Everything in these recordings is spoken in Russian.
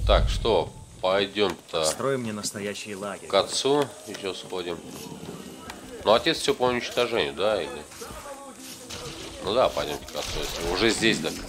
Так, что, пойдем-то Строим мне настоящий лагерь. к отцу еще сходим. Ну, отец все по уничтожению, да, или? Ну да, пойдемте к отцу, если уже здесь, так.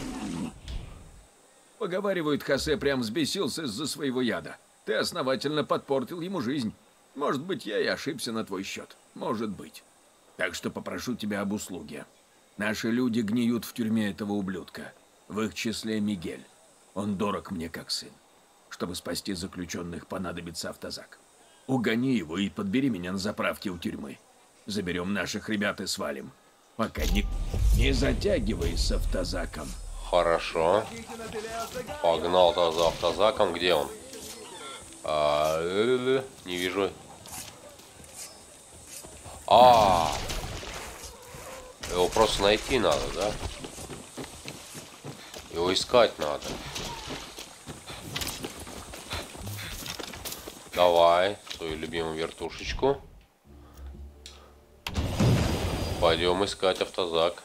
Поговаривают, Хосе прям взбесился из-за своего яда. Ты основательно подпортил ему жизнь. Может быть, я и ошибся на твой счет. Может быть. Так что попрошу тебя об услуге. Наши люди гниют в тюрьме этого ублюдка. В их числе Мигель. Он дорог мне как сын. Чтобы спасти заключенных, понадобится автозак. Угони его и подбери меня на заправке у тюрьмы. Заберем наших ребят и свалим. Пока не затягивай с автозаком. Хорошо. Погнал-то за автозаком. Где он? Не вижу. Его просто найти надо, да? Его искать надо. Давай свою любимую вертушечку. Пойдем искать автозак.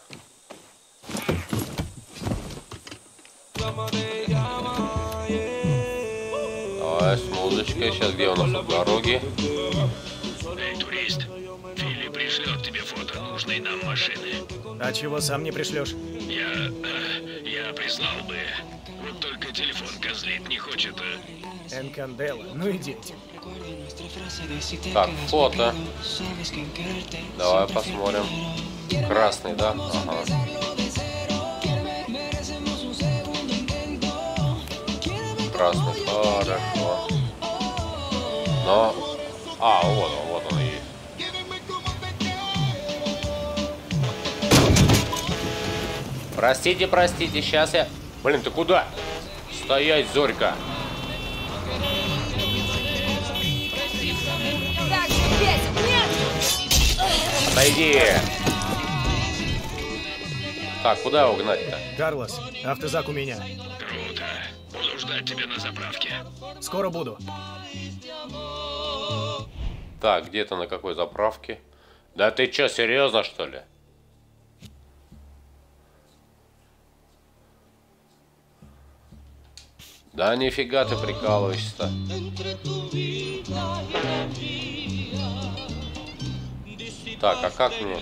Давай с музычкой. Сейчас где у нас в дороге? Эй, турист, Фили пришлет тебе фото нужной нам машины. А чего сам не пришлешь? Я прислал бы. Вот только телефон козлит не хочет. Энкандела, ну идите. Так, фото. Давай посмотрим. Красный, да? Ага. Красный, хорошо. Но... вот он и есть. Простите, сейчас я... Блин, ты куда? Стоять, Зорька. Пойди. Так, куда его гнать-то? Карлос, автозак у меня. Круто. Буду ждать тебя на заправке. Скоро буду. Так, где-то на какой заправке? Да ты чё, серьезно, что ли? Да нифига ты прикалываешься-то. Так, а как мне?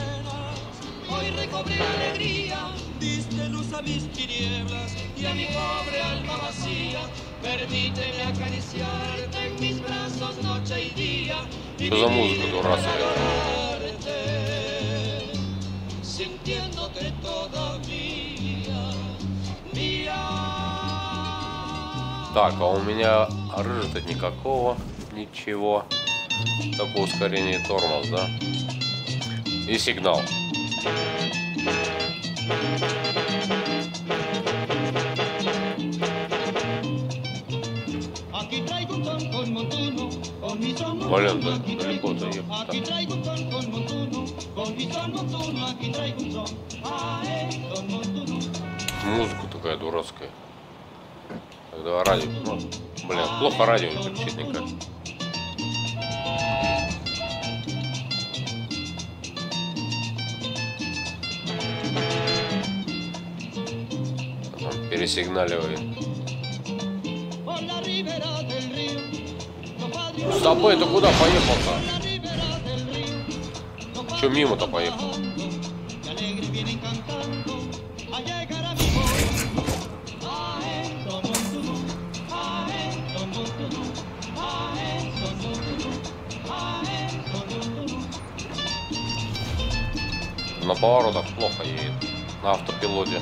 Что за музыка дурацкая? Так, а у меня рыжа-то никакого, ничего. Только ускорение и тормоз, да? И сигнал. Блин, да, далеко заехать. Музыка такая дурацкая. Тогда радио. Ну, блин, плохо радио не включить никак. Он пересигналивает. С тобой ты куда поехал-то? Че мимо-то поехал? На поворотах плохо едет. На автопилоте.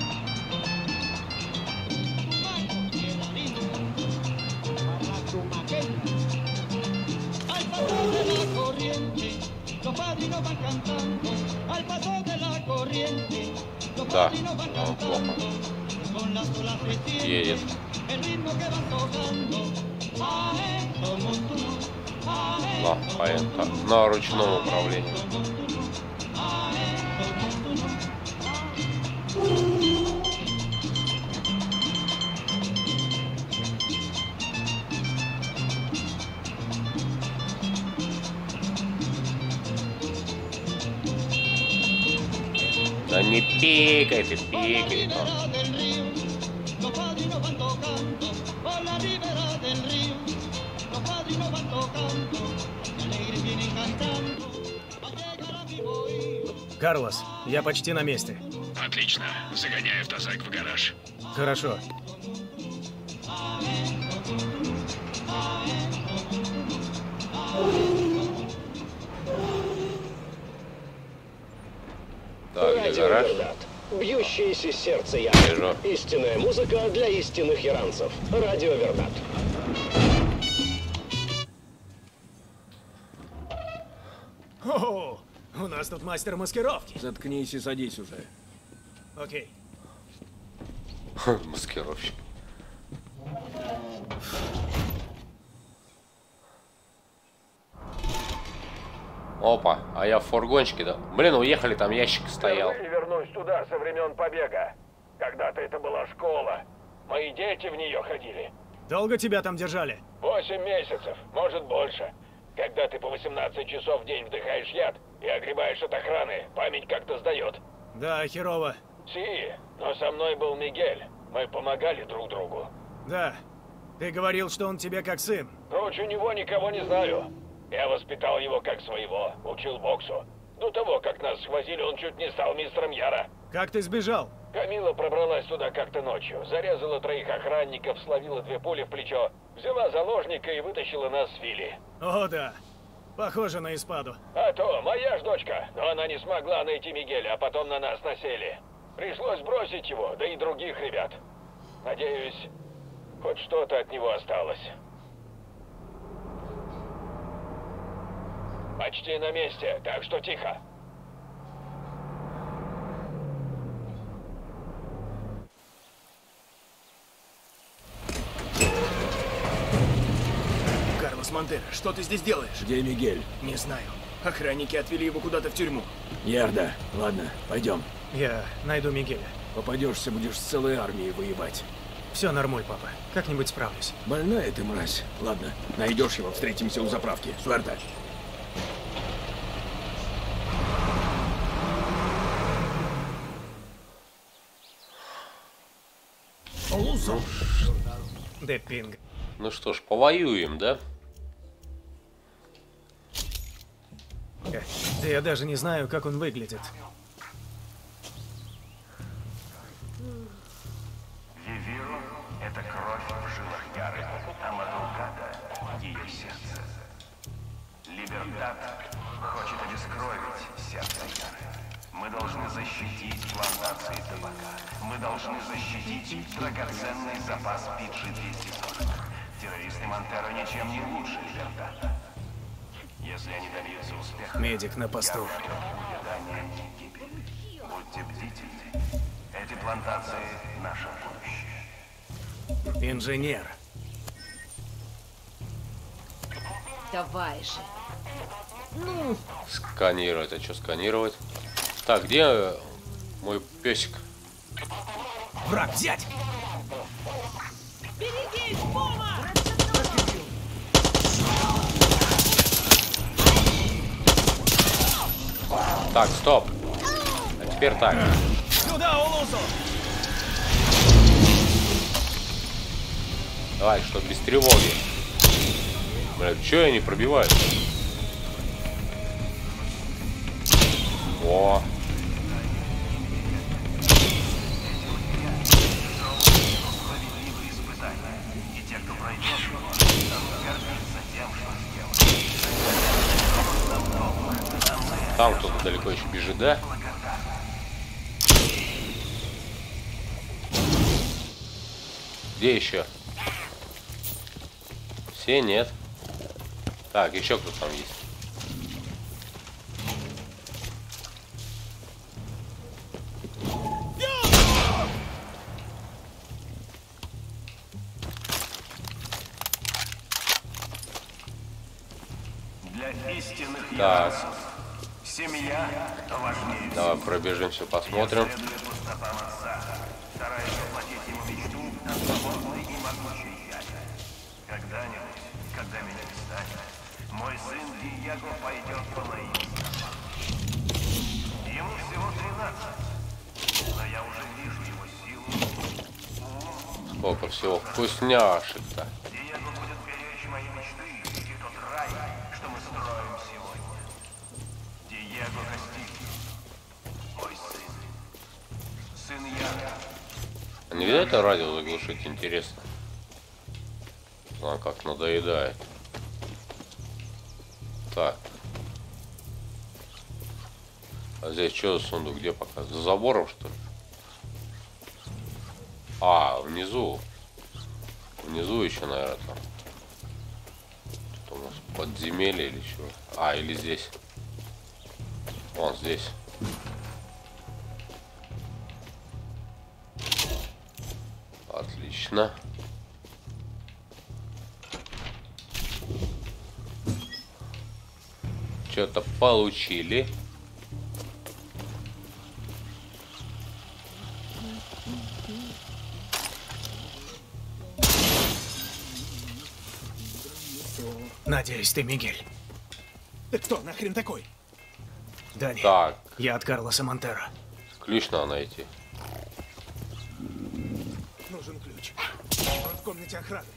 Да, он плохо едет. На ручном управлении. Да не пикай ты, пикай. Карлос, я почти на месте. Отлично. Загоняй автозак в гараж. Хорошо. Так, где гараж? Бьющееся сердце я. Вижу. Истинная музыка для истинных иранцев. Радио Вердат. О, у нас тут мастер маскировки. Заткнись и садись уже. Окей. Маскировщик. Опа, а я в фургончике, да? Блин, уехали, там ящик стоял. Впервые вернусь туда со времен побега. Когда-то это была школа. Мои дети в нее ходили. Долго тебя там держали? 8 месяцев, может больше. Когда ты по 18 часов в день вдыхаешь яд и огребаешь от охраны, память как-то сдает. Да, херово. Си, но со мной был Мигель. Мы помогали друг другу. Да. Ты говорил, что он тебе как сын. Круче него никого не знаю. Я воспитал его как своего, учил боксу. До того, как нас схватили, он чуть не стал мистером Яра. Как ты сбежал? Камила пробралась туда как-то ночью, зарезала 3 охранников, словила 2 пули в плечо, взяла заложника и вытащила нас с Фили. О, да. Похоже на Испаду. А то, моя ж дочка, но она не смогла найти Мигеля, а потом на нас насели. Пришлось бросить его, да и других ребят. Надеюсь, хоть что-то от него осталось. Почти на месте, так что тихо. Карлос Монтера, что ты здесь делаешь? Где Мигель? Не знаю. Охранники отвели его куда-то в тюрьму. Ярда. Ладно, пойдем. Я найду Мигеля. Попадешься, будешь с целой армией воевать. Все нормуль, папа. Как-нибудь справлюсь. Больная ты, мразь. Ладно, найдешь его, встретимся у заправки. Суэрта. Деппинг. Ну что ж, повоюем, да? Да я даже не знаю, как он выглядит. Вивиру — это кровь в жилах Яры, а Мадулгата — ее сердце. Либертат хочет обескровить сердце Яры. Мы должны защитить плантации табака. Мы должны защитить драгоценный запас PG-240. Террористы Монтеро ничем не лучше Либертата. Если они добьются успеха, Медик на посту. увядание и гибель. Будьте бдительны. Эти плантации — наше будущее. Инженер. Давай же. Сканировать. А что сканировать? Так, где мой песик? Враг взять! Берегись, Бома! Так, стоп. А теперь так. Сюда, Улусу! Давай, что без тревоги. Бля, чё я не пробиваю? О. Справедливые испытания. И те, кто пройдет его, станут гордиться тем, что сделали. Там кто-то далеко еще бежит, да? Где еще? Все нет. Так, еще кто там есть? Для истинных Так, семья важнее. давай пробежимся, посмотрим. Следуя по стопам отца, стараясь воплотить ему мечту о свободной и могучей яде. Когда-нибудь, когда меня не станет, мой сын Диего пойдет по моим стопам. Ему всего 13, но я уже вижу его силу. Сколько всего вкусняшек-то. Диего будет беречь мои мечты и тот рай, что мы строим сегодня. Диего Кастильо, мой сын. Сын Яна. А нельзя это радио заглушить, интересно? Она как надоедает. Так. А здесь что за сундук? Где пока? За забором, что ли? А, внизу. Внизу еще, наверное, там. Что у нас? Подземелье или чего? А, или здесь. Вон здесь. Отлично. Что-то получили. Надеюсь, ты Мигель. Ты кто нахрен такой? Дани, Так, я от Карлоса Монтеро. ключ надо найти. Нужен ключ. Он в комнате охраны.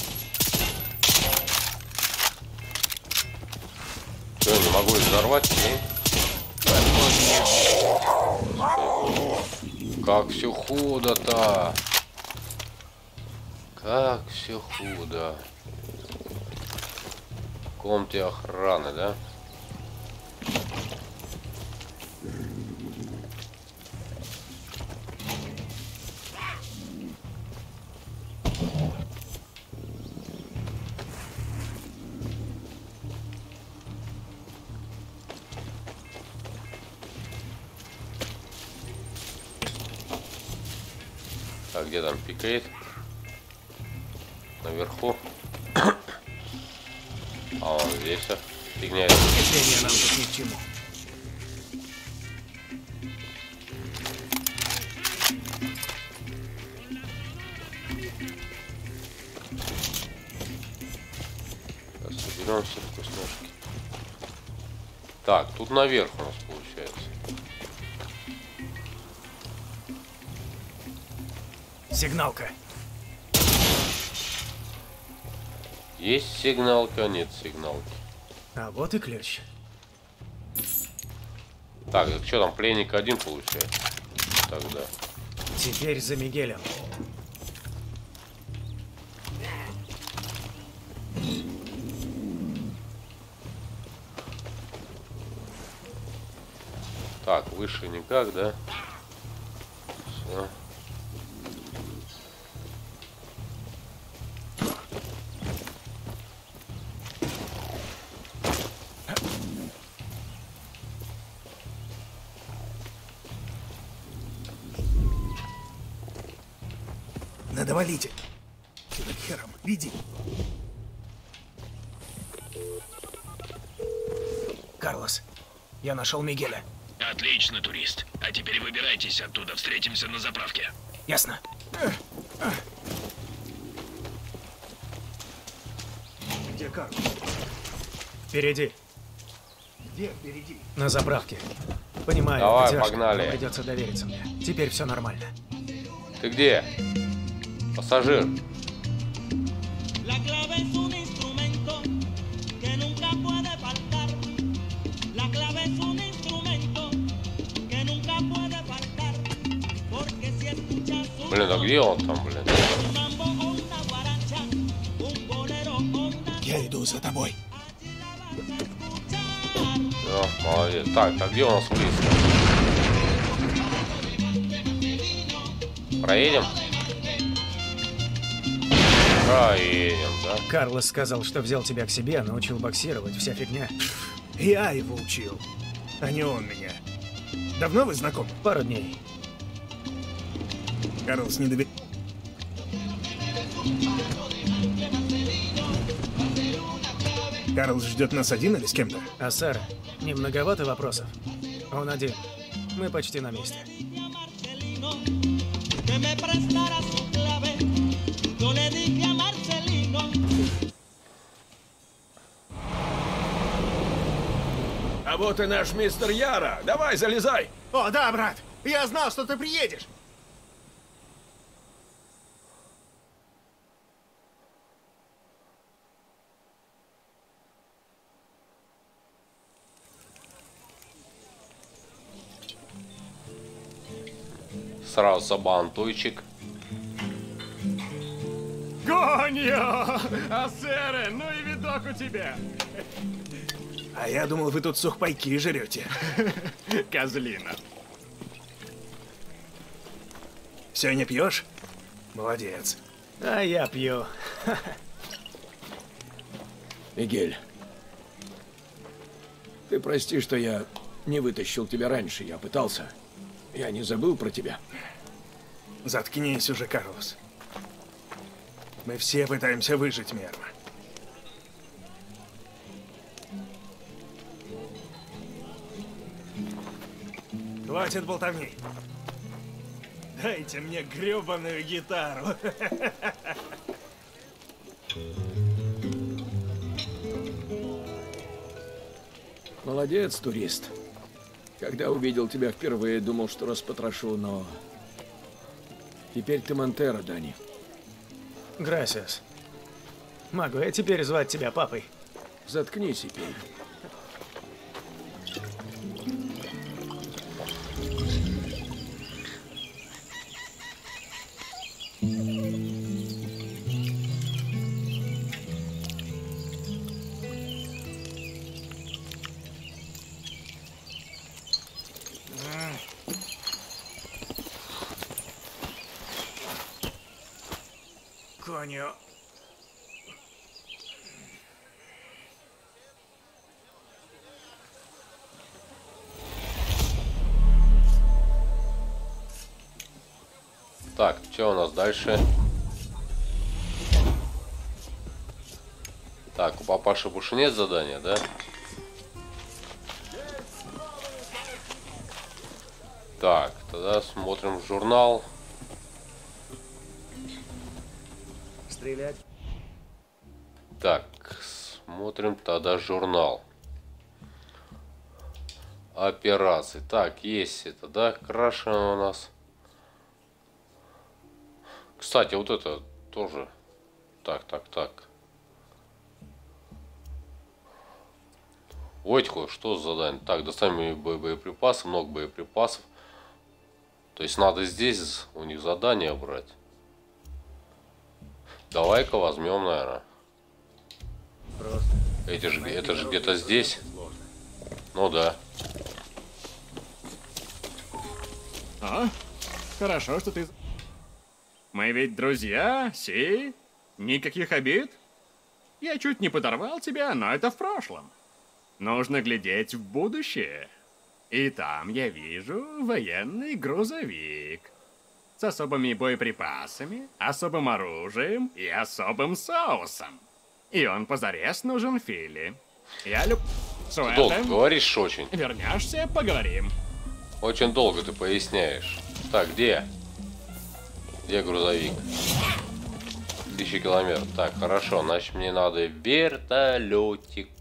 Что, я не могу их взорвать? Не? Как все худо-то. Как все худо. В комнате охраны, да? Так, где там пикает? Наверху. А он здесь, фигня. Впечатление нам тут ни к чему. Сейчас соберем все вкусняшки. Так, тут наверх у нас получается. Сигналка. Есть сигналка, нет сигналки. А вот и ключ. Так, что там, пленник один получается? Тогда. Теперь за Мигелем. Так, выше никак, да? Все. Надо валить. Сюда к херам. Веди. Карлос, я нашел Мигеля. Отлично, турист. А теперь выбирайтесь оттуда, встретимся на заправке. Ясно? Где Карлос? Впереди. Где впереди? На заправке. Понимаю, Давай, это тяжко, погнали. но придется довериться мне. Теперь все нормально. Ты где? Пассажир. La clave es un instrumento que nunca puede faltar. La clave es un instrumento que nunca puede faltar. Porque si escuchas un Блин, а где он там, блин? mambo o una guaracha, un bolero o una Я иду за тобой. Да, молодец. Так, а где у нас выезд? Проедем? Проедем, да? Карлос сказал, что взял тебя к себе, научил боксировать, вся фигня. Я его учил, а не он меня. Давно вы знакомы? Пару дней. Карлос не доверяет. Карлос ждет нас один или с кем-то? А Сара, не многовато вопросов? Он один. Мы почти на месте. que me prestara su clave. Yo le dije a Marcelino. А вот и наш мистер Яра. Давай, залезай. О, да, брат. Я знал, что ты приедешь. сразу сабантуйчик. Гоньо! Асере, ну и видок у тебя! А я думал, вы тут сухпайки жрете. Козлина. Все не пьешь? Молодец. А я пью. Мигель, ты прости, что я не вытащил тебя раньше. Я пытался. Я не забыл про тебя. Заткнись уже, Карлос. Мы все пытаемся выжить мирно. Хватит болтовни. Дайте мне грёбаную гитару. Молодец, турист. Когда увидел тебя впервые, думал, что распотрошу, но... Теперь ты Монтеро, Дани. Грасиас. Могу я теперь звать тебя папой? Заткнись и пей. Коню. Так, что у нас дальше? Так, у папаши больше нет задания, да? Так, тогда смотрим журнал. Стрелять. Так, смотрим тогда журнал. Операции. Так, есть это, да? Крашено у нас. Кстати, вот это тоже. Так. Ой, что за задание? Так, доставим боеприпасы, много боеприпасов. То есть надо здесь у них задание брать. Давай-ка возьмем, наверное. Это же где-то здесь. Ну да. Хорошо, что ты... Мы ведь друзья, си? Никаких обид? Я чуть не подорвал тебя, но это в прошлом. Нужно глядеть в будущее. И там я вижу военный грузовик. С особыми боеприпасами, особым оружием и особым соусом. И он позарез нужен Филли. Я люблю... Долго говоришь очень. Вернешься, поговорим. Очень долго ты поясняешь. Так, где? Где грузовик? 1000 километров. Так, хорошо. Значит, мне надо вертолетик.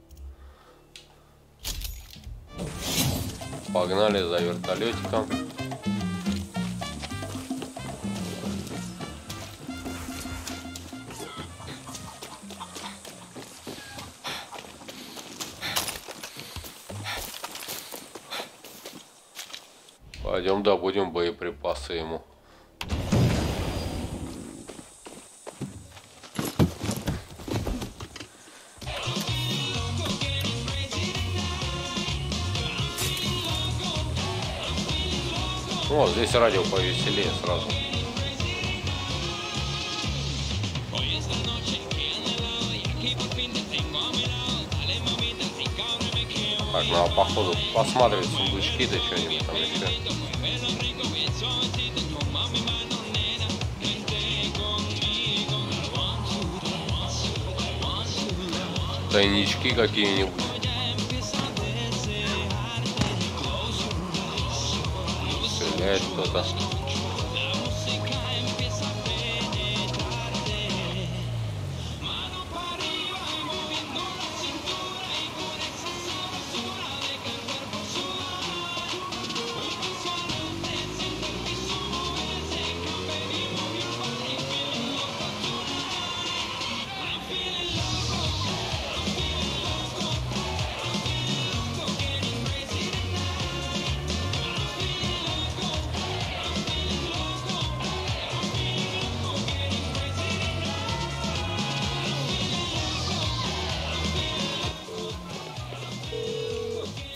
Погнали за вертолетиком. Пойдем добудем боеприпасы ему. О, здесь радио повеселее сразу. Так, надо походу посматривать сундучки, да что-нибудь там еще. Тайнички какие-нибудь. Стреляет кто-то.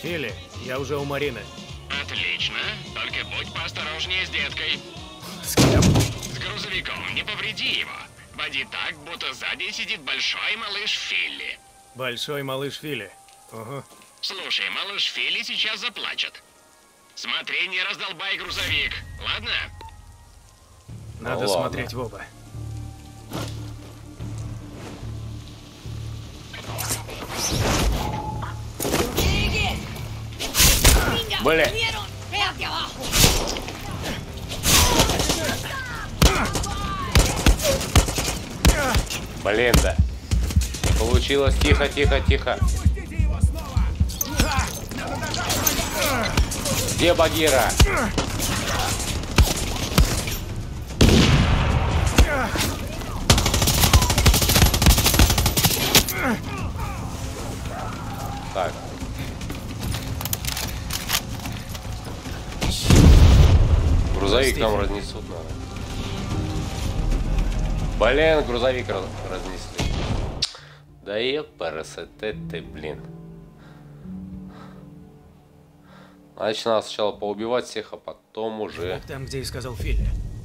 Филли, я уже у Марины. Отлично. Только будь поосторожнее с деткой. С кем? С грузовиком. Не повреди его. Води так, будто сзади сидит большой малыш Филли. Большой малыш Филли. Ага. Слушай, малыш Филли сейчас заплачет. Смотри, не раздолбай грузовик. Ладно? Надо смотреть в оба. Бля. Блин, да. Получилось. Тихо, тихо, тихо. Где Багира? Так. Грузовик нам разнесут, надо. Блин, грузовик разнесли. Да ёпарасоте ты, блин. Значит, надо сначала поубивать всех, а потом уже... Там, где и сказал Филли.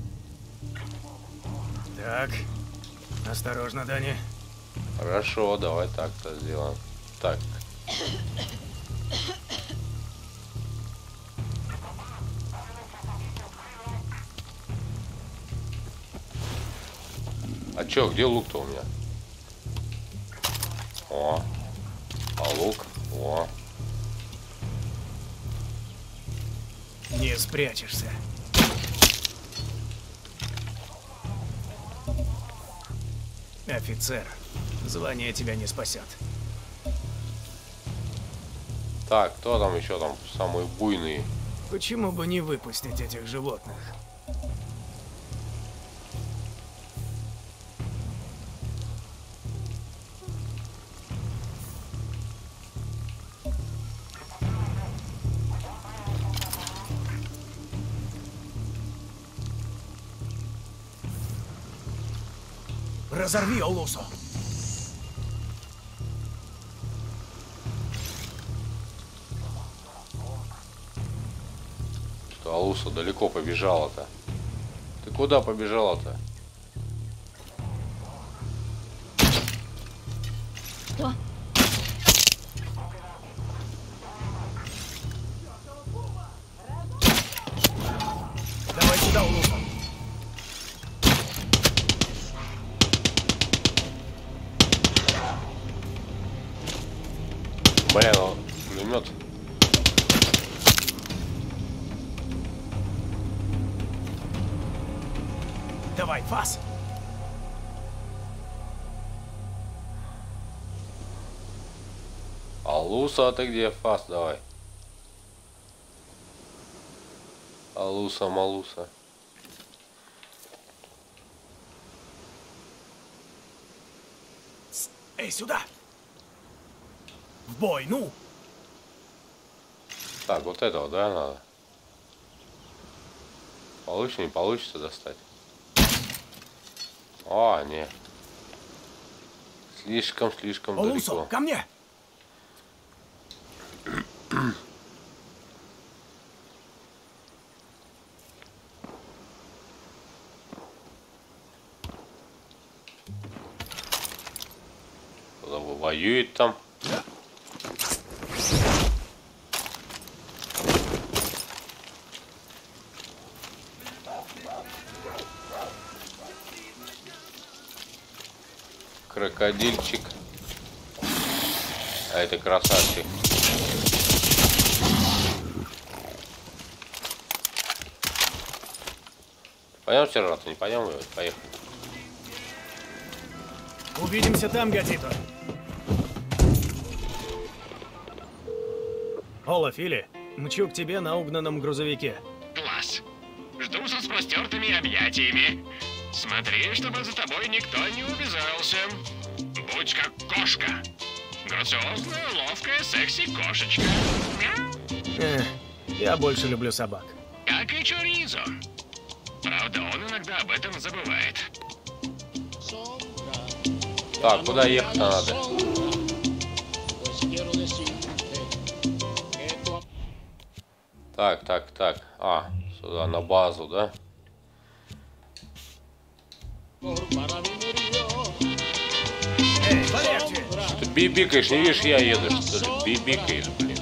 Так. Осторожно, Дани. Хорошо, давай так-то сделаем. Так. А чё, где лук-то у меня? О. А лук? О. Не спрячешься. Офицер, звание тебя не спасет. Так, кто там еще там самые буйные? Почему бы не выпустить этих животных? Разорви Олусу. Что Алуса далеко побежала-то? Ты куда побежала-то? Что? Давай сюда, Олуса. Блин, пулемет. Давай, фас. Алуса, ты где? Фас, давай. Алуса, малуса. Эй, сюда! В бой, ну! Так, вот этого, да, надо? Получится, не получится достать? А, не. Слишком Олусо, далеко. ко мне! Воюет там. Крокодильчик. А это красавчик. Пойдем, сержант, не пойдем? Поехали. Увидимся там, Гадито. Ола, Филли, мчу к тебе на угнанном грузовике. Класс. Жду со распростертыми объятиями. Смотри, чтобы за тобой никто не увязался. Будь как кошка. Грациозная, ловкая, секси-кошечка. Мяу. Я больше люблю собак. Как и Чоризо. Правда, он иногда об этом забывает. Так, куда ехать надо? Так. А, сюда, на базу, да? Эй, полегче! Ты бибикаешь, не видишь, я еду, что ли? Бибикаешь, блин.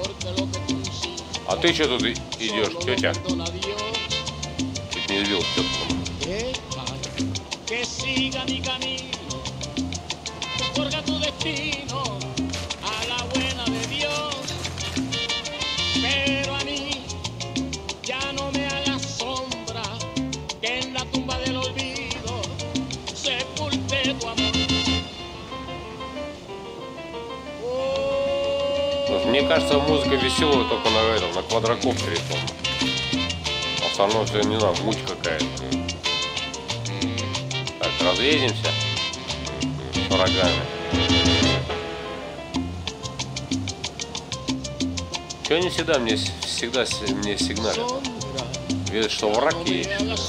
А ты что тут идешь, тетя? Чуть не сбил тетку. Que siga mi camino, forja tu destino a la buena de Dios, pero a mí ya no me hagas sombra, que en la tumba del olvido sepulte tu amor. Слушай, мне кажется, музыка веселая только на этом, на квадрокоптере. Остальное все, не знаю, муть какая-то. Так, разъедемся с врагами. Чего они всегда мне сигналят? Видят, что враг есть.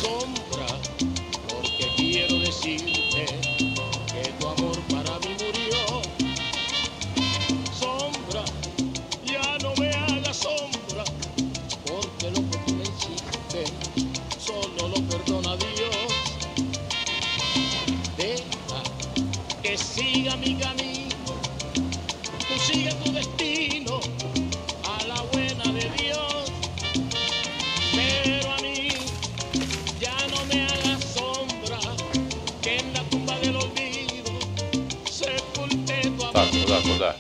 Siga mi camino, tú sigue tu destino a la buena de Dios, pero a mí ya no me hagas sombra, que en la tumba del olvido sepulte tu amor. Так, куда?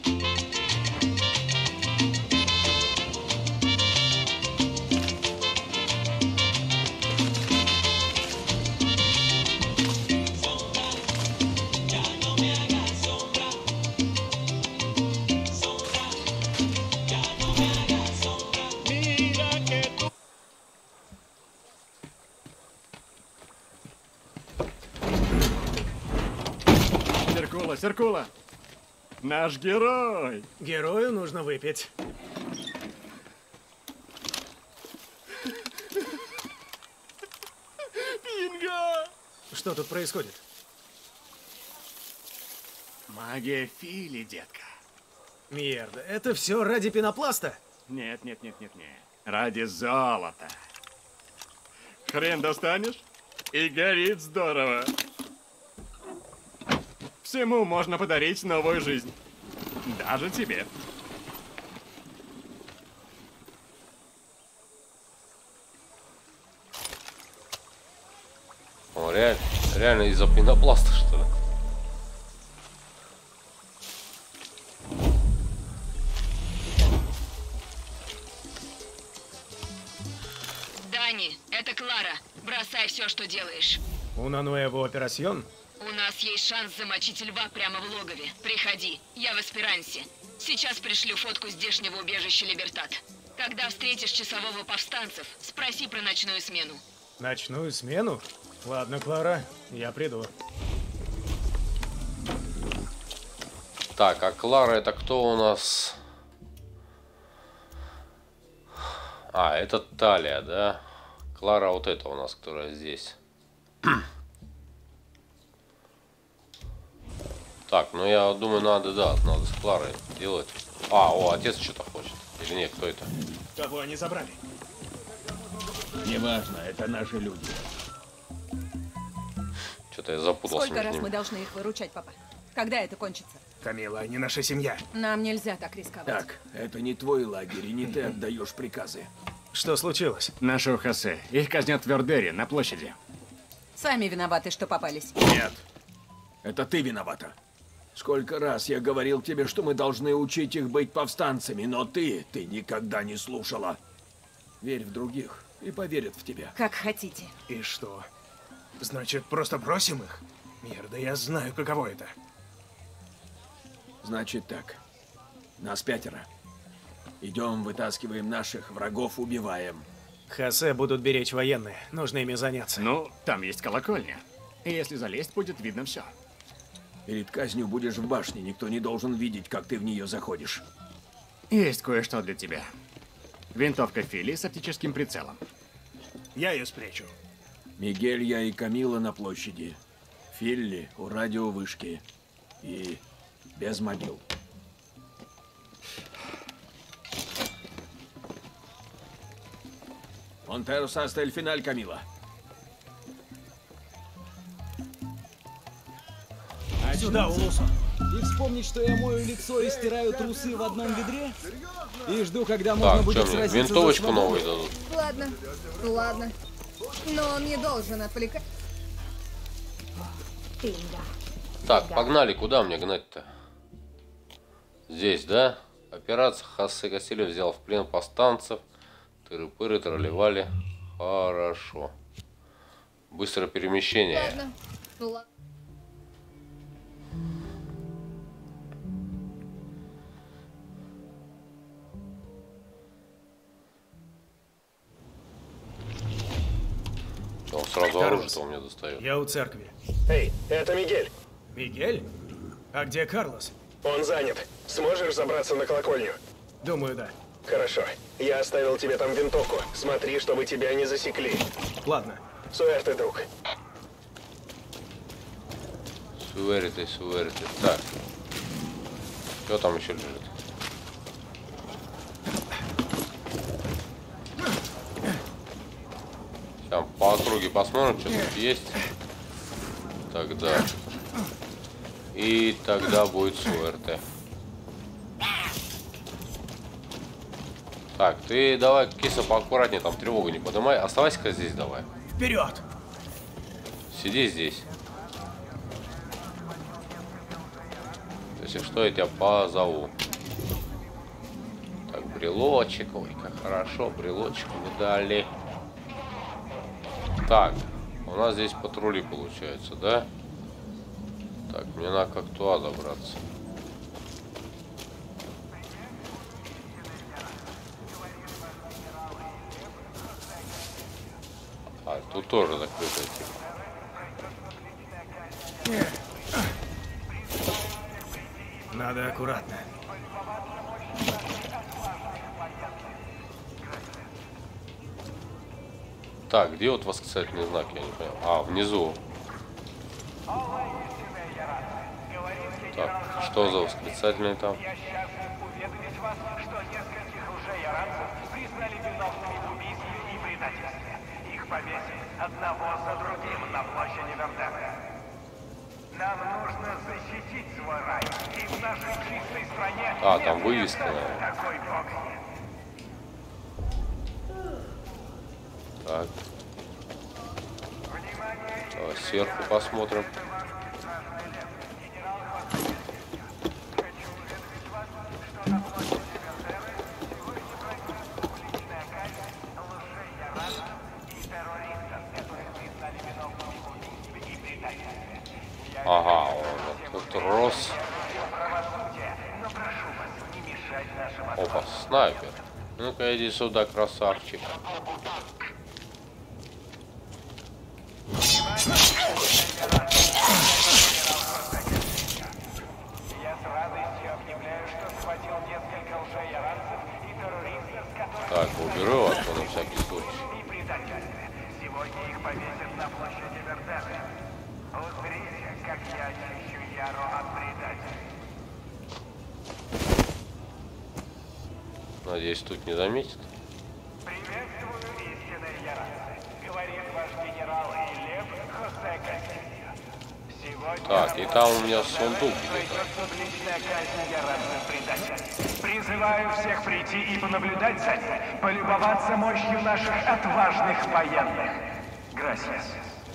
Серкула! Наш герой! Герою нужно выпить. Бинго! Что тут происходит? Магия Фили, детка. Мierda, это все ради пенопласта? Нет. Ради золота. Хрен достанешь, и горит здорово. Всему можно подарить новую жизнь. Даже тебе. О, реально из-за пенопласта, что ли? Дани, это Клара. Бросай все, что делаешь. Una nueva operación? У нас есть шанс замочить льва прямо в логове. Приходи, я в Эсперансе. Сейчас пришлю фотку здешнего убежища Либертат. Когда встретишь часового повстанцев, спроси про ночную смену. Ночную смену? Ладно, Клара, я приду. Так, а Клара это кто у нас? А, это Талия, да? Клара вот эта у нас, которая здесь. Так, ну я думаю, надо с Кларой делать. О, отец что-то хочет. Или нет, кто это? Кого они забрали? Неважно, это наши люди. Что-то я запутался. Сколько раз мы должны их выручать, папа? Когда это кончится? Камила, они наша семья. Нам нельзя так рисковать. Так, это не твой лагерь, и не ты отдаешь приказы. Что случилось? Наши Хосе. Их казнят в Вердере, на площади. Сами виноваты, что попались. Нет. Это ты виновата. Сколько раз я говорил тебе, что мы должны учить их быть повстанцами, но ты никогда не слушала. Верь в других, и поверят в тебя. Как хотите. И что? Значит, просто бросим их? Мierda, я знаю, каково это. Значит так. Нас 5. Идем, вытаскиваем наших, врагов убиваем. Хосе будут беречь военные. Нужно ими заняться. Ну, там есть колокольня. И если залезть, будет видно все. Перед казнью будешь в башне, никто не должен видеть, как ты в нее заходишь. Есть кое-что для тебя. Винтовка Фили с оптическим прицелом. Я ее спрячу. Мигель, я и Камила на площади. Филли у радиовышки. И без могил. Монтерос hasta el final, Камила. Сюда, Улуса. И вспомнить, что я мою лицо и стираю трусы в одном ведре? И жду, когда можно Так, будет что мне, сразиться за винтовочку свободу. новую дадут? Ладно, ладно. Но он не должен отвлекать. Так, погнали. Куда мне гнать-то? Здесь, да? Операция Хосе Кастильо взял в плен повстанцев. Тыры-пыры, тролливали. Хорошо. Быстрое перемещение. Ладно, ладно. Он сразу оружие у меня достает. Я у церкви. Эй, это Мигель. Мигель? А где Карлос? Он занят. Сможешь забраться на колокольню? Думаю, да. Хорошо. Я оставил тебе там винтовку. Смотри, чтобы тебя не засекли. Ладно. Суэрте, друг. Суэрите, суэрите. Так. Что там еще лежит? Сейчас по округе посмотрим, что тут есть. Тогда. И тогда будет суэрте. Так, ты давай, киса, поаккуратнее, там тревогу не поднимай. Оставайся-ка здесь давай. Вперед! Сиди здесь. Если что, я тебя позову. Так, брелочек. Ой, как хорошо, брелочек мне дали. Так, у нас здесь патрули получается, да? Так, мне надо как туда добраться. А, тут тоже закрытая тема. Надо аккуратно. Так, где вот восклицательный знак, я не понял. А, внизу. Так, что за восклицательный там? Я счастлив уведомить вас, что нескольких лжеяранцев признали виновными в убийстве и предательстве. Их повесили одного за другим на площади Вердена. Нам нужно защитить свой рай. И в нашей чистой стране А, там вывеска, наверное. такой бог нет. Так. Давай сверху посмотрим. Ага, вот тут рос. Опа, снайпер. Ну-ка иди сюда, красавчик. Так, уберу отсюда на всякий случай. Сегодня их повесят на площади Вердена. Узрите, как я очищу Яру от предателей. Надеюсь, тут не заметит. Приветствую истинные яранцы. Говорит ваш генерал Илеб Хосе Кастильо. Сегодня Так, и там у меня сундук где-то. публичная казнь яранцев-предателей. Призываю всех прийти и понаблюдать за ним, полюбоваться мощью наших отважных военных. Грасиас.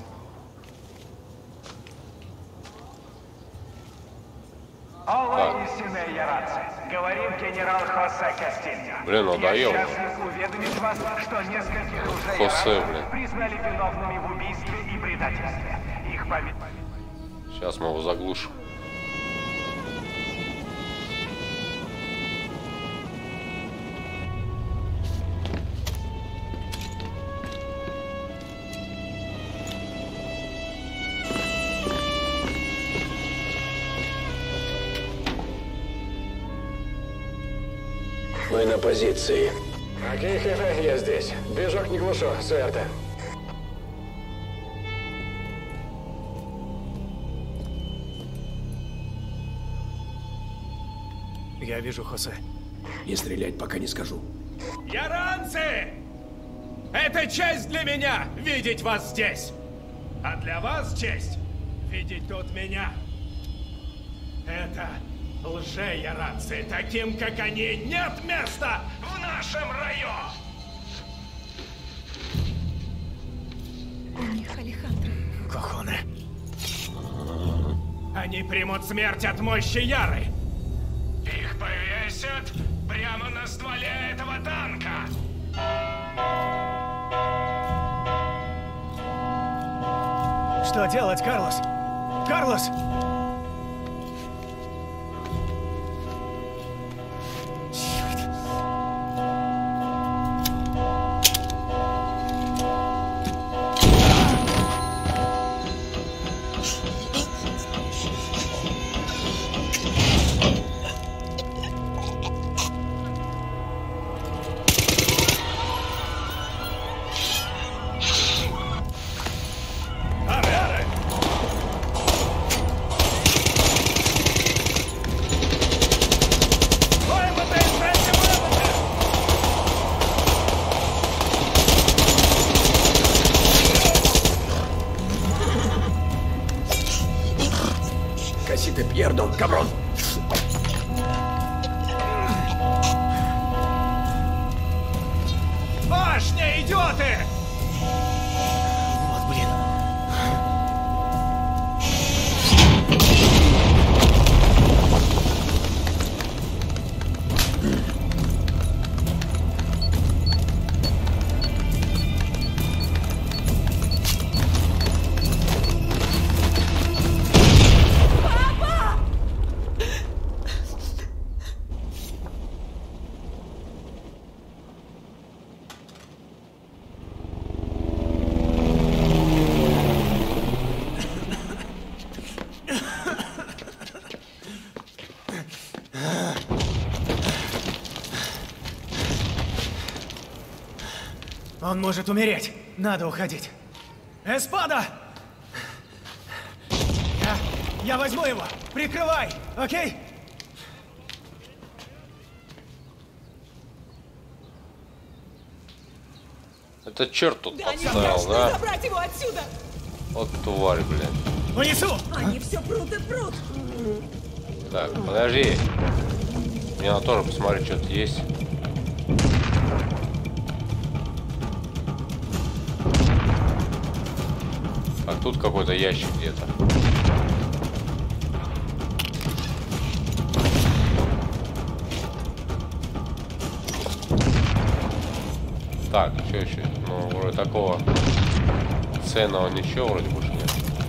Алла истинные яранцы. Говорит генерал Хосе Кастильо. Блин, надоел. Я счастлив уведомить вас, что нескольких Хосе, блин. признали виновными в убийстве и предательстве. Их повесили. Сейчас мы его заглушим. Мы на позиции. Окей, хефе, я здесь. Движок не глушу, Суэрте. Я вижу Хосе. Не стрелять, пока не скажу. Яранцы! Это честь для меня видеть вас здесь. А для вас честь видеть тут меня. Это лже-яранцы. Таким, как они, нет места в нашем раю. У них Алехандро. Кохоне. Они примут смерть от мощи Яры. Их повесят прямо на стволе этого танка. Что делать, Карлос? Карлос! Casi te pierdo, cabrón. Башня, идиоты! Вот блин. Он может умереть. Надо уходить. Эспада! Я возьму его. Прикрывай, окей? Это черт тут подставил, да? Забрать его отсюда! Вот тварь, блин. Унесу! Они все прут и прут! Так, подожди. Мне надо тоже посмотреть, что-то есть. Так, тут какой-то ящик где-то. Так, что еще? Ну, вроде такого ценного ничего вроде больше нет.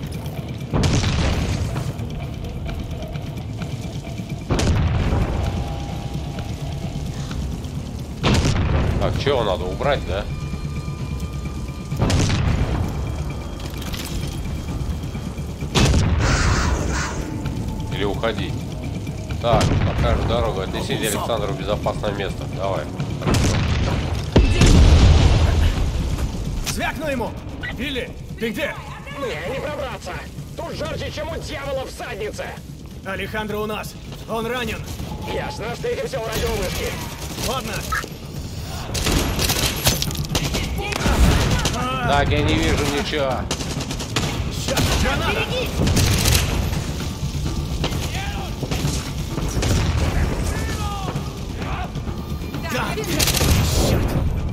Так, чего надо убрать, да? Или уходить? Так, покажешь дорогу. Отнесите Александра в безопасное место. Давай. Хорошо. Звякну ему! Билли, ты где? Мне не пробраться. Тут жарче, чем у дьявола в заднице. Алехандро у нас. Он ранен. Ясно, встретимся у радиовышки. Ладно. Так, я не вижу ничего. Сейчас, граната! Да! Черт!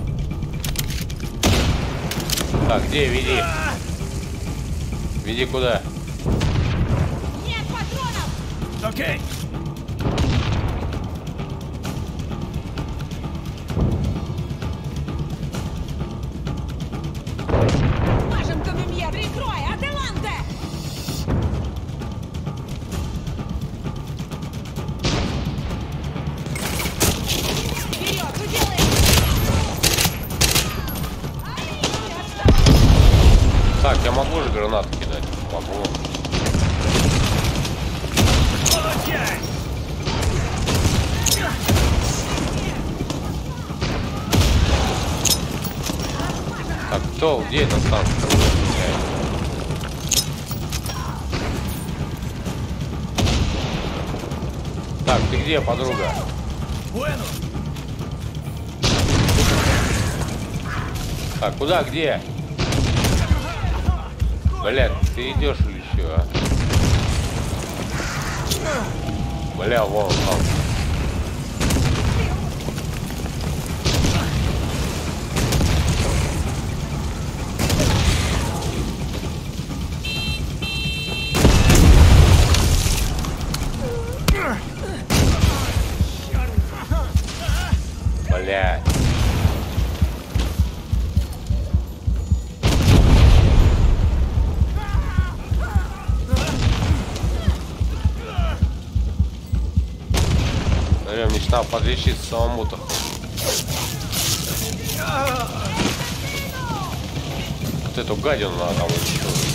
Так, где? Веди. Веди куда? Нет патронов! Окей. Мажем камюмье! Прикрой! Аделанте! Вперед! Вы делаете! Так, я могу же гранаты кидать? Могу. Так, кто? Где этот танк? Так, ты где, подруга? Буэно! Так, куда, где? Блядь, ты идешь или что, а? Бля, вон там. Блядь. Наверное, мне надо подлечиться самому-то. Вот эту гадину надо там уничтожить.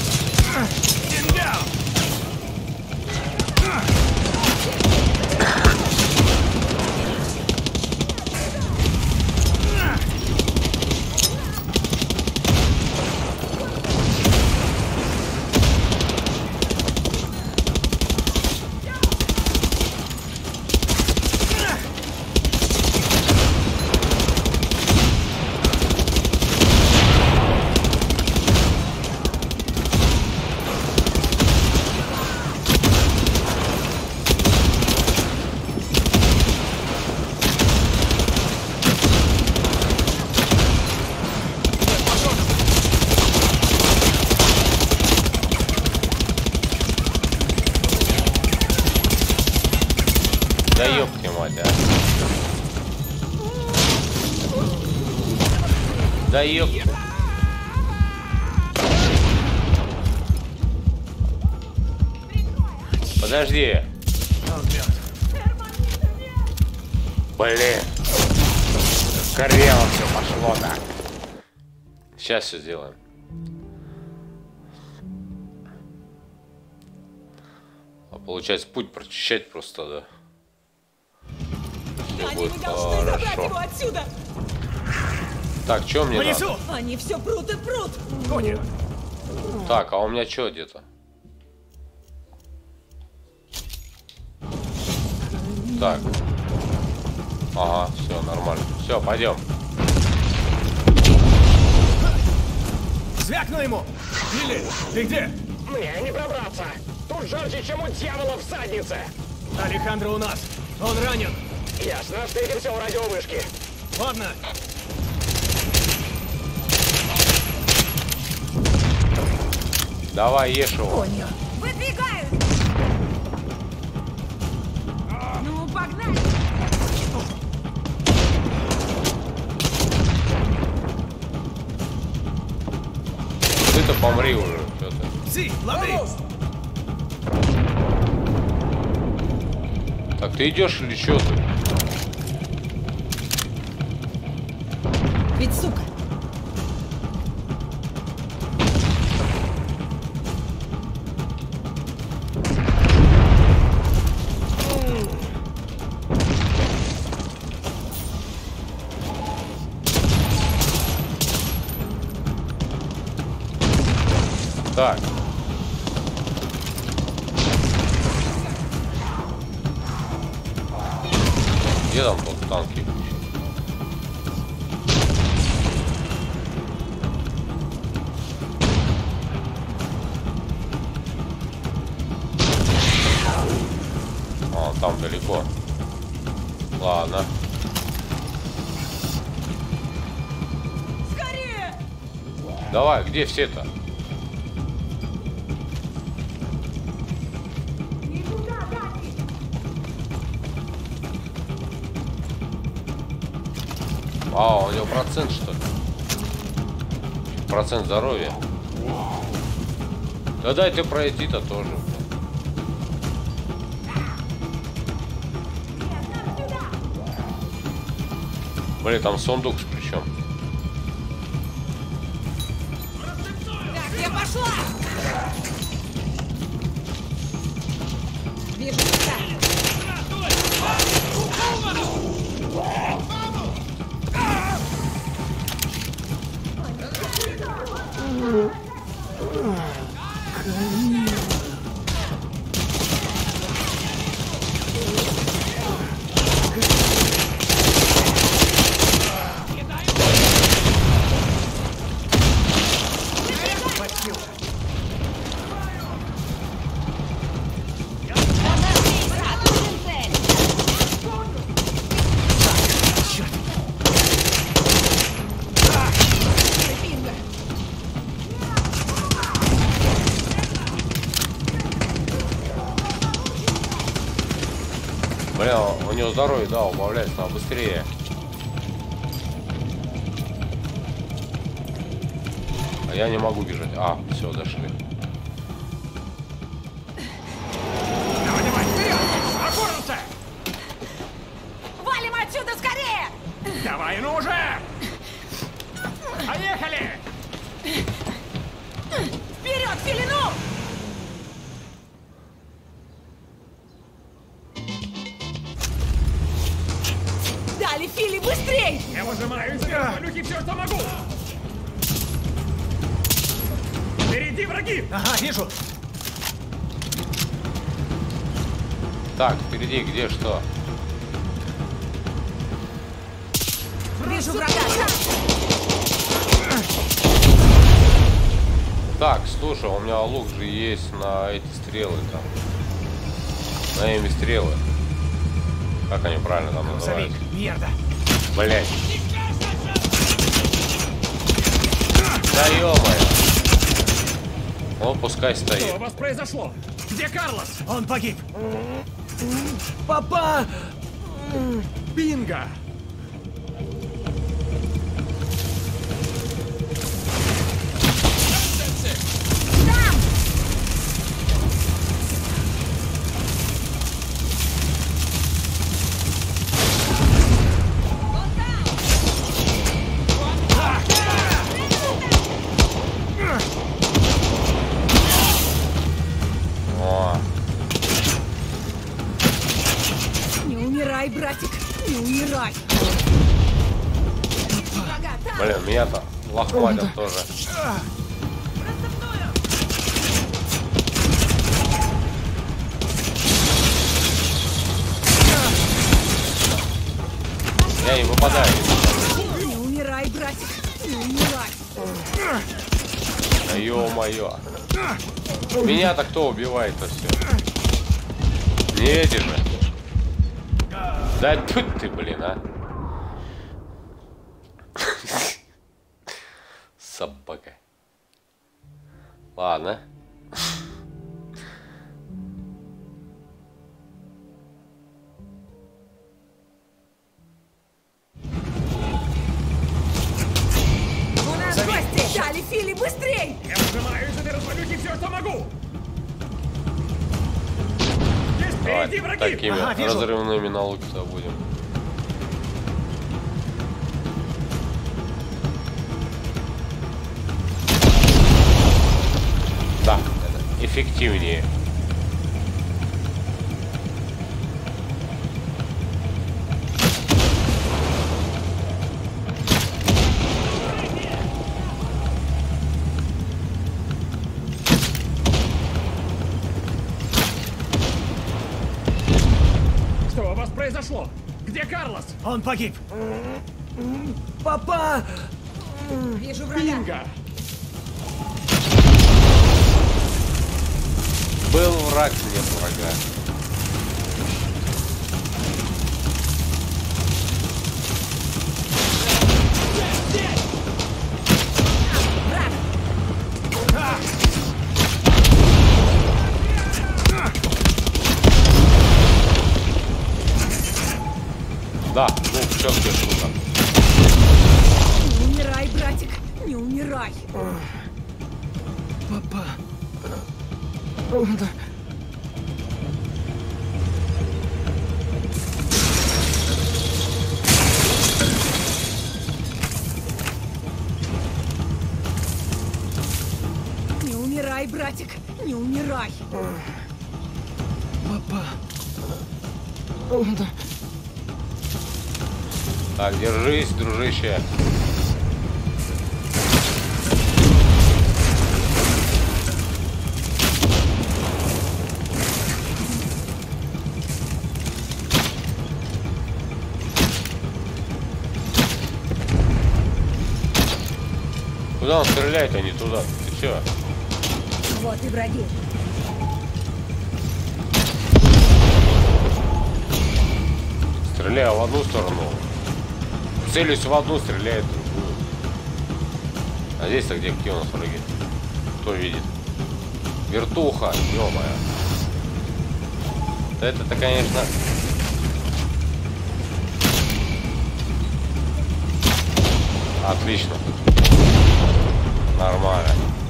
Да ёпки мать, а. Да ёпки. Подожди. Блин. Корево все пошло так. Сейчас все сделаем. А получается путь прочищать просто, да. Все Они будет не должны забрать его хорошо. отсюда! Так, что мне Понесу! надо? Они все прут и прут! Понял. Так, а у меня что где-то? Так. Ага, все, нормально. Все, пойдем. Звякну ему! Билли, ты где? Мне не пробраться. Тут жарче, чем у дьявола в заднице. Алехандро у нас. Он ранен. Ясно, встретимся у радиовышки. Ладно. Давай, ешь его. Понял. Выдвигают! Ну, погнали! Ты-то помри уже. Что ты? Си, лады! Так, ты идешь или что ты? Ведь сука! Так. Где там тот танки? А, он там далеко. Ладно. Скорее! Давай, где все-то? А, у него процент, что ли? Процент здоровья. Да дайте пройти-то тоже. Блин, там сундук причем. Так, я пошла! Вижу тебя! Бля, у него здоровье, да, убавляется, надо быстрее. А я не могу бежать. А, все, дошли. Давай, давай, вперед! Аккуратно! Валим отсюда скорее! Давай, ну уже! Поехали! Вперед, Филину! Дали, Фили, быстрей! Я выжимаю из полюхи все, что могу! Впереди враги! Ага, вижу. Так, впереди где что? Вижу врага! Так, слушай, у меня лук же есть на эти стрелы там. На ими стрелы. Как они правильно там называются? Мерда. Блять. Да ё-моё. Он пускай стоит. Что у вас произошло? Где Карлос? Он погиб. Папа! Бинго! Не умирай, братик, не умирай! Блин, меня-то лохматят тоже. Я не попадаю. Не умирай, братик, не умирай! Да ё-моё. Меня-то кто убивает-то все? Не эти же. Да тут ты, блин, а. Собака. Ладно. У нас гости! Дали, Фили, быстрей! Я выжимаю из этой развалюхи все, что могу! Есть Давай впереди враги! такими разрывными на луке-то будем. Да, это эффективнее. Что у вас произошло? Где Карлос? Он погиб. Папа! Вижу врага. Бинго! Был враг, нет врага. Да, ну, все штука. Не умирай, братик, не умирай! Папа. Не умирай, братик, не умирай! Папа. Так, держись, дружище. Куда он стреляет, а не туда? Ты чё? Вот и враги. Стреляю в одну сторону. Целюсь в одну, стреляет в другую. А здесь-то где у нас враги? Кто видит? Вертуха, ё-моё. Это-то, конечно, Отлично. Нормально.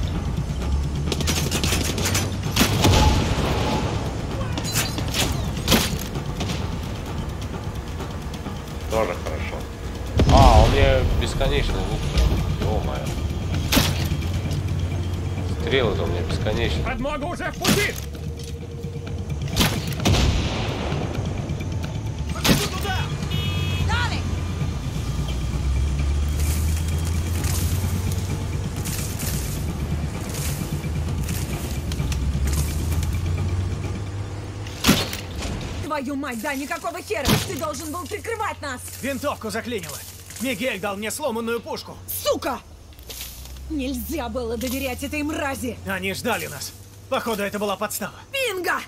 Тоже хорошо. А, у меня бесконечный лук. Ё-моё. Стрелы-то у меня бесконечные. Подмога уже в пути! Твою мать, да никакого хера! Ты должен был прикрывать нас! Винтовку заклинило. Мигель дал мне сломанную пушку. Сука! Нельзя было доверять этой мрази! Они ждали нас. Походу, это была подстава. Бинго!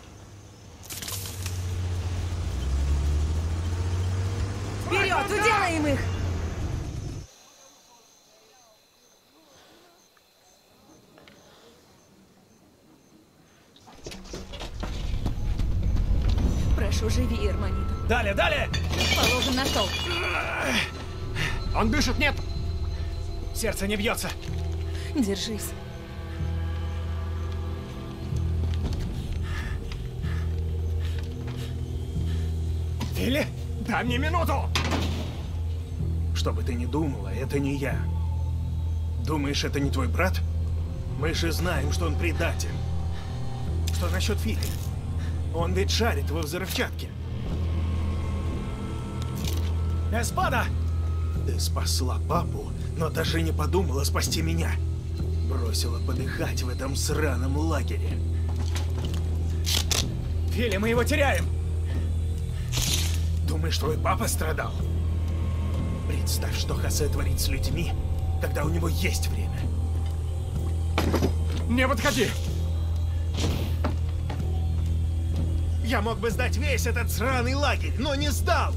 Вперед, уделаем их! Прошу, живи, Эрманито. Далее, далее! Положим на стол. Он дышит, нет! Сердце не бьется. Держись. Фили? Дай мне минуту! Что бы ты ни думала, это не я. Думаешь, это не твой брат? Мы же знаем, что он предатель. Что насчет Фили? Он ведь шарит во взрывчатке. Эспада! Ты спасла папу, но даже не подумала спасти меня. Бросила подыхать в этом сраном лагере. Фили, мы его теряем! Думаешь, твой папа страдал? Представь, что Хосе творит с людьми, когда у него есть время. Не подходи! Я мог бы сдать весь этот сраный лагерь, но не сдал!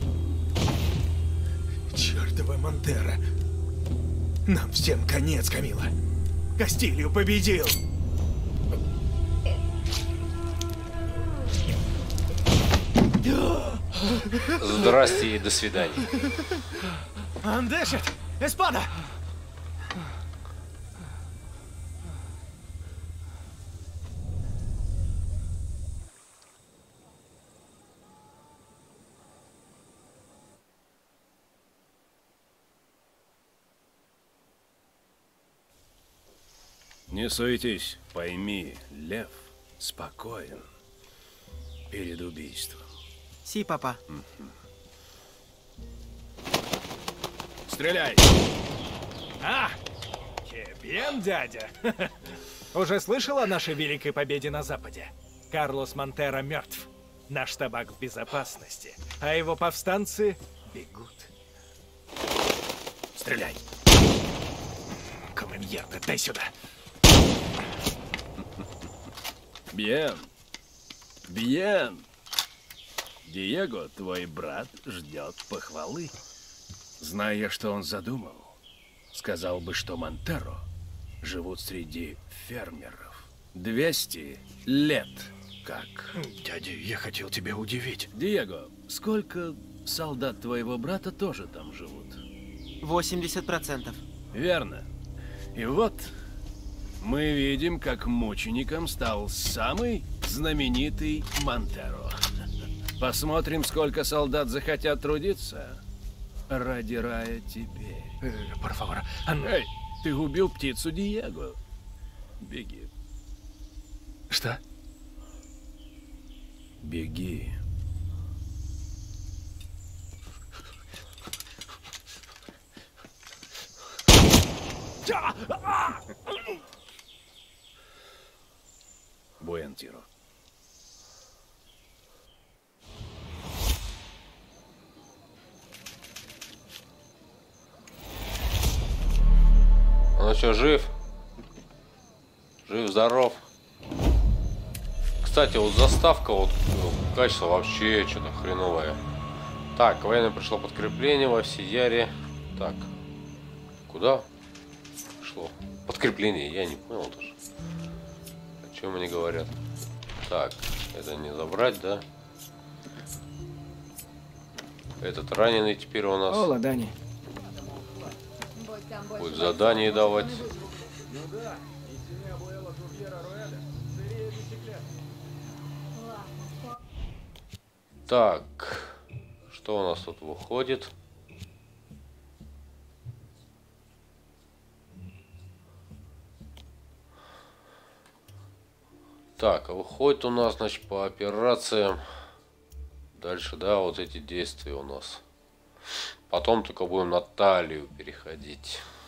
Чёртова Монтера. Нам всем конец, Камила. Кастилью победил. Здрасте и до свидания. Он дышит! Эспада! Не суетись, пойми, Лев спокоен перед убийством. Си, папа. Стреляй! А! Кебен, дядя! Уже слышал о нашей великой победе на Западе? Карлос Монтера мертв. Наш табак в безопасности, а его повстанцы бегут. Стреляй! Команьерда, дай сюда! Бьен! Бьен! Диего, твой брат, ждет похвалы. Зная, что он задумал, сказал бы, что Монтеро живут среди фермеров. 200 лет как. Дядя, я хотел тебя удивить. Диего, сколько солдат твоего брата тоже там живут? 80%. Верно. И вот мы видим, как мучеником стал самый знаменитый Монтеро. Посмотрим, сколько солдат захотят трудиться ради рая теперь. Por favor. Эй, ты убил птицу Диего. Беги. Что? Беги. Buen tiro. Он что, жив? Жив-здоров. Кстати, вот заставка, вот качество вообще что-то хреновое. Так, военное пришло подкрепление во Всеяре. Так, куда пришло подкрепление? Я не понял даже. О чем они говорят? Так, это не забрать, да? Этот раненый теперь у нас. Ола, Дани. Будет задание давать. Ну да, и семья Буэла Журьера Руэда сырее бисеклета. Так, что у нас тут выходит? Так, а выходит у нас, значит, по операциям. Дальше, да, вот эти действия у нас. Потом только будем на талию переходить.